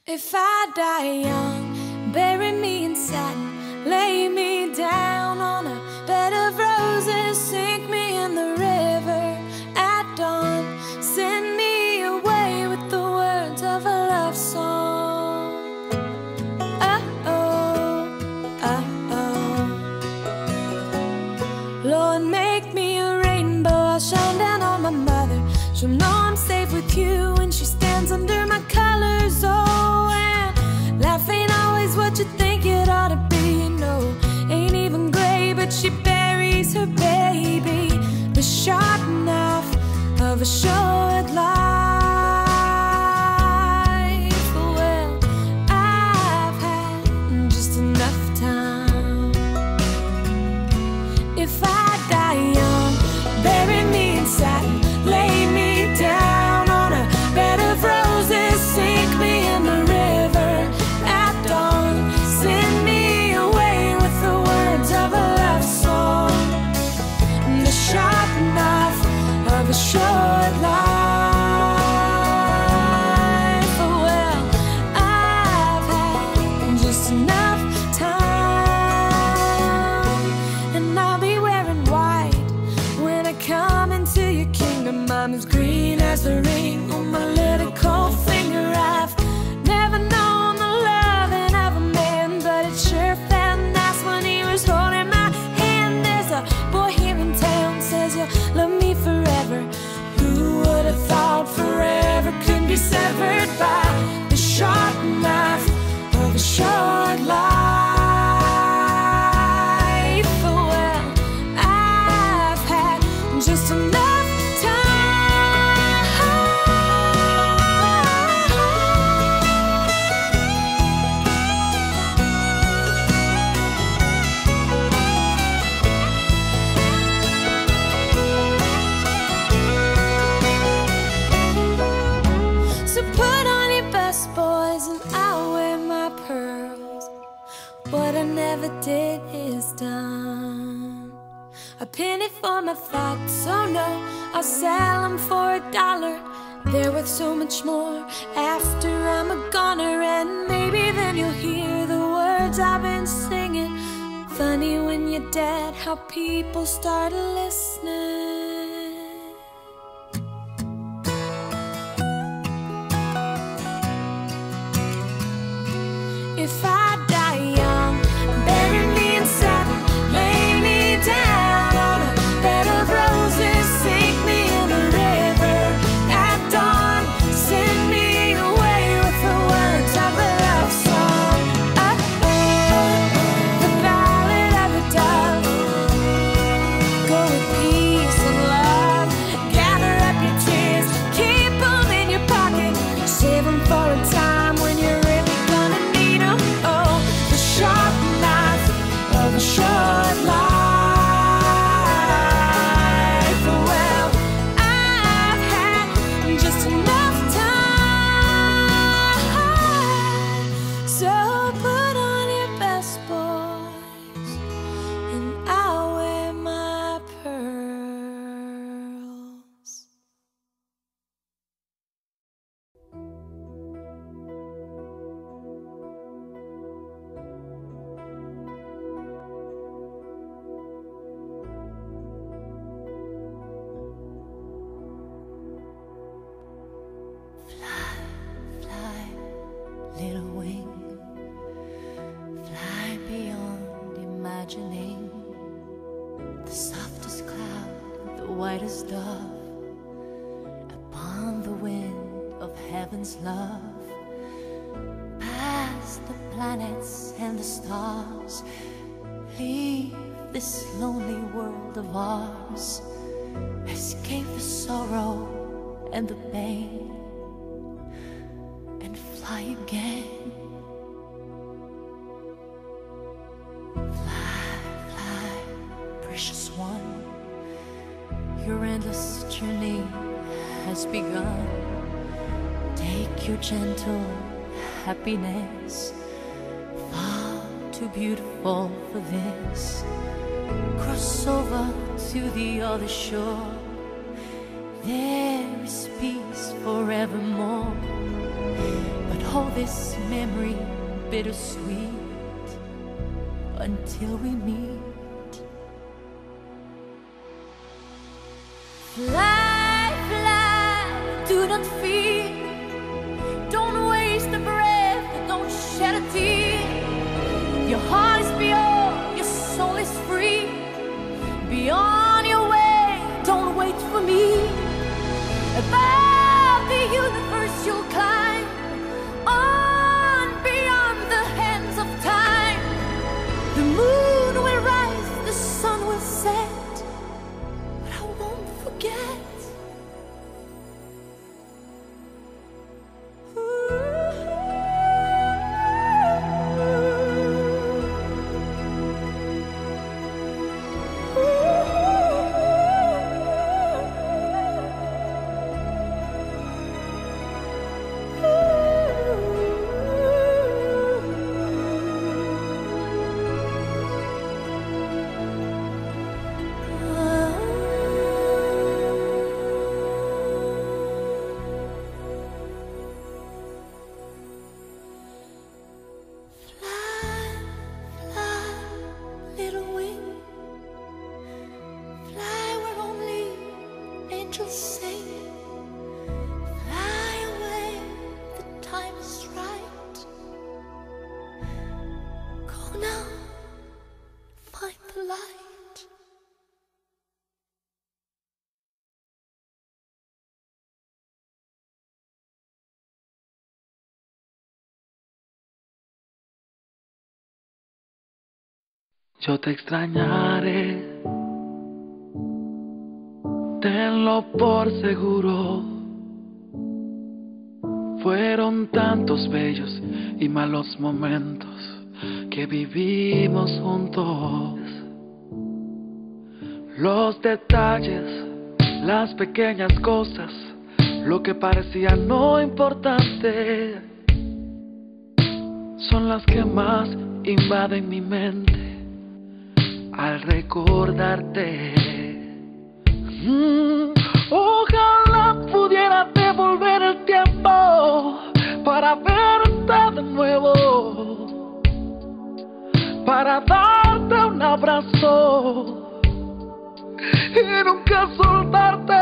If I die young, bury me in satin, lay me down on a bed of roses, sink me in the river at dawn, send me away with the words of a love song. Oh, oh, oh. Lord, make me a rainbow, I'll shine down on my mother. She'll know I'm safe with you when she stands under my colors. Oh, and life ain't always what you think it ought to be. No, ain't even gray, but she buries her baby. The sharp knife of a short life. Well, I've had just enough time. If I die young, bury me in satin, lay me down on a bed of roses, sink me in the river at dawn, send me away with the words of a love song. The sharp knife of a short life. Well, I've had just enough time, and I'll be wearing white when I come into your kingdom. I'm as green as the ring on my little cold finger. I've never known the loving of a man, but it sure felt nice when he was holding my hand. There's a boy here in town says you'll love me forever. Who would have thought forever could be severed by the sharp knife of a short life? Well, I've had just enough what I never did is done. A penny for my thoughts, oh no, I'll sell them for $1. They're worth so much more after I'm a goner, and maybe then you'll hear the words I've been singing. Funny when you're dead how people start listening. If I die young, bury me in satin, lay me down on a bed of roses, sink me in the river at dawn, send me away with the words of a love song. Oh, the ballad of the dove. Go with peace and love, gather up your tears, keep them in your pocket, save them for a time when you're really gonna need them. Oh, the sharp knife of a short life. Well, I've had just enough time. So put on your best, boys, and I'll wear my pearls. Fly, little wing, fly beyond imagining. The softest cloud, the whitest dove, upon the wind of heaven's love. Past the planets and the stars, leave this lonely world of ours. Escape the sorrow and the pain, and fly again. Fly, fly, precious one, your endless journey has begun. Take your gentle happiness, far too beautiful for this. Cross over to the other shore, there is peace forevermore. But call this memory bittersweet until we meet. Fly, fly, do not fear. Don't waste a breath, don't shed a tear. Your heart is pure, your soul is free. Be on your way, don't wait for me. Above the universe you'll climb, on beyond the hands of time. The moon will rise, the sun will set, but I won't forget. Yo te extrañaré, tenlo por seguro. Fueron tantos bellos y malos momentos que vivimos juntos. Los detalles, las pequeñas cosas, lo que parecía no importante, son las que más invaden mi mente al recordarte. Ojalá pudiera devolver el tiempo para verte de nuevo, para darte un abrazo y nunca soltarte.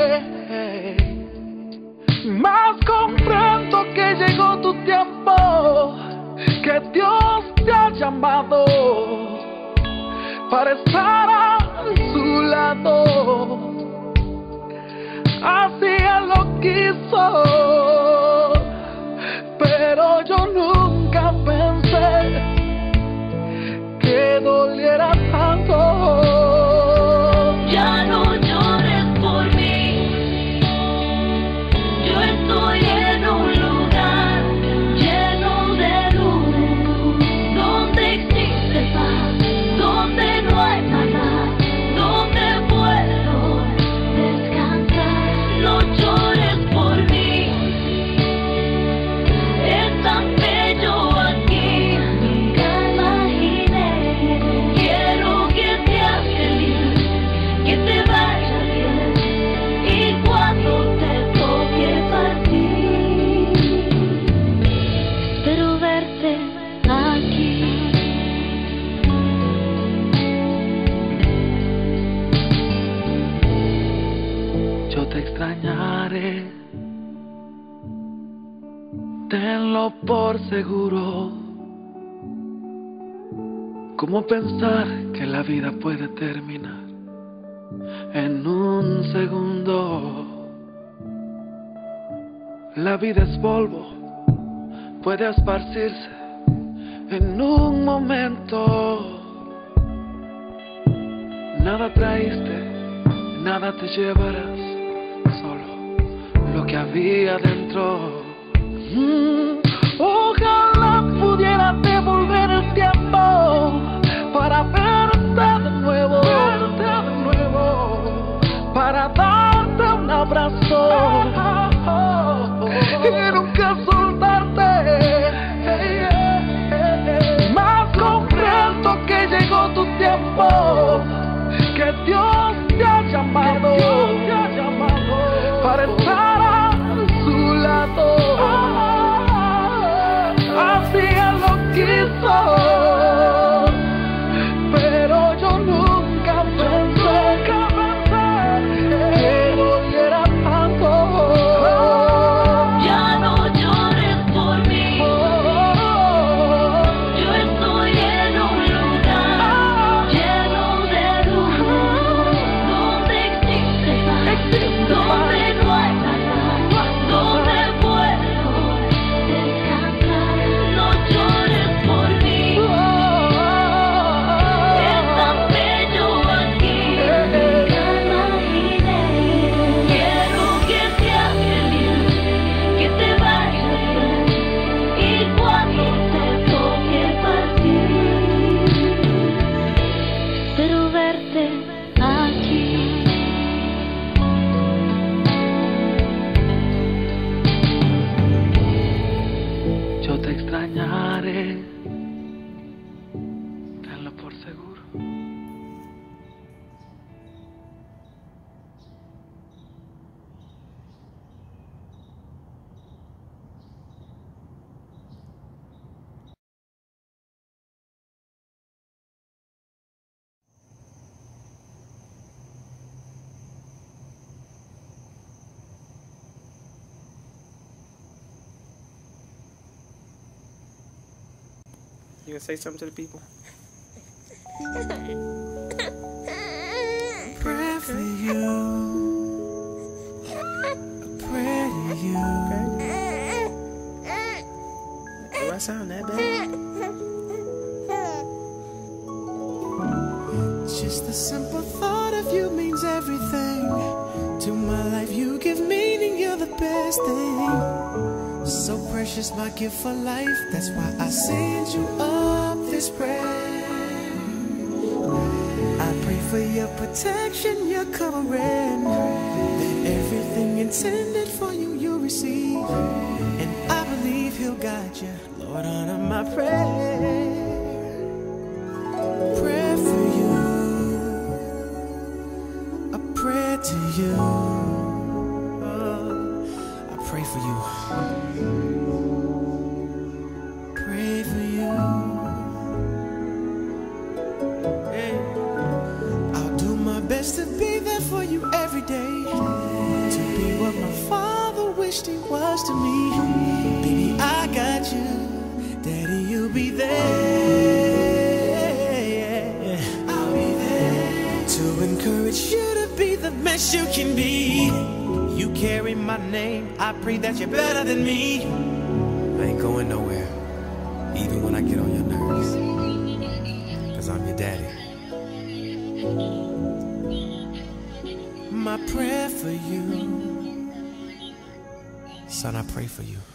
Mas comprendo que llegó tu tiempo, que Dios te ha llamado para estar a su lado. Así Él lo quiso, pero yo nunca pensé que doliera tanto. Ya no llores por mí, yo estoy en un lugar lleno de luz, donde existe paz, donde no hay maldad, donde puedo descansar. No llores por mí, es tan bello aquí, nunca imaginé. Quiero que seas feliz, que te vaya bien, y cuando te toque partir, espero verte aquí. Yo te extrañaré, tenlo por seguro. ¿Cómo pensar que la vida puede terminar en un segundo? La vida es polvo, puede esparcirse en un momento. Nada traíste, nada te llevarás, solo lo que había dentro. Ojalá pudiera devolver el tiempo para verte de nuevo, para darte un abrazo y nunca soltarte. Mas comprendo que llegó tu tiempo, que Dios te ha llamado para estar a su lado. pasó, pero yo nunca pensé que doliera tanto. Ya no llores por mí. Yo estoy en un lugar lleno de luz, donde existe paz, donde no hay nada, donde puedo descansar. No llores por mí. Es tan bello aquí, nunca imaginé. Quiero que seas feliz, que te vayas bien, y cuando te toque partir, espero verte aquí. Yo te extrañaré, tenlo por seguro. You gonna say something to the people? Pray for you. I pray to you. Do I sound that bad? Just the simple thought of you means everything to my life. You give meaning, you're the best thing. So precious, my gift for life. That's why I send you up this prayer. I pray for your protection, your covering, that everything intended for you, you'll receive. And I believe he'll guide you. Lord, honor my prayer. Pray for you. I pray to you. I pray for you. Pray for you. Hey. I'll do my best to be there for you every day. To be what my father wished he was to me. Baby, I got you. Daddy, you'll be there. I'll be there to encourage you to be the best you can be. You carry my name, I pray that you're better than me. I ain't going nowhere, even when I get on your nerves, 'cause I'm your daddy. My prayer for you, son, I pray for you.